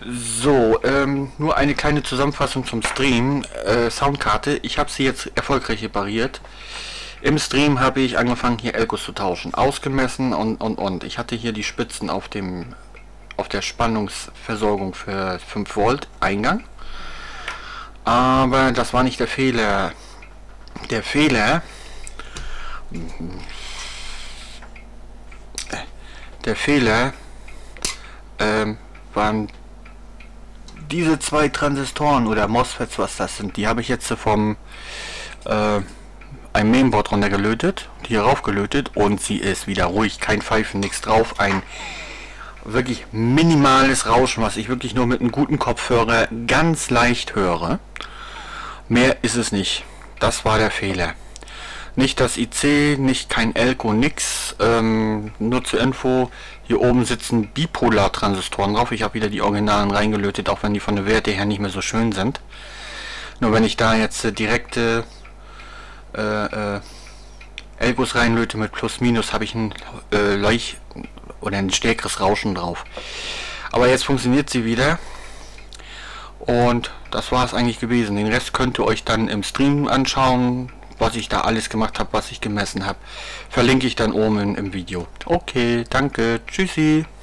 So, nur eine kleine Zusammenfassung zum Stream. Soundkarte, ich habe sie jetzt erfolgreich repariert. Im Stream habe ich angefangen, hier Elkos zu tauschen, ausgemessen und. Ich hatte hier die Spitzen auf der Spannungsversorgung für 5 Volt Eingang. Aber das war nicht der Fehler. Der Fehler waren diese zwei Transistoren oder MOSFETs, was das sind. Die habe ich jetzt vom ein Mainboard runtergelötet, hier raufgelötet und sie ist wieder ruhig, kein Pfeifen, nichts drauf, ein wirklich minimales Rauschen, was ich wirklich nur mit einem guten Kopfhörer ganz leicht höre. Mehr ist es nicht. Das war der Fehler. Nicht das IC, nicht kein Elko, nix. Nur zur Info, hier oben sitzen Bipolar-Transistoren drauf. Ich habe wieder die Originalen reingelötet, auch wenn die von der Werte her nicht mehr so schön sind. Nur wenn ich da jetzt direkte Elkos reinlöte mit Plus Minus, habe ich ein ein stärkeres Rauschen drauf. Aber jetzt funktioniert sie wieder. Und das war es eigentlich gewesen. Den Rest könnt ihr euch dann im Stream anschauen, was ich da alles gemacht habe, was ich gemessen habe. Verlinke ich dann oben im Video. Okay, danke, tschüssi.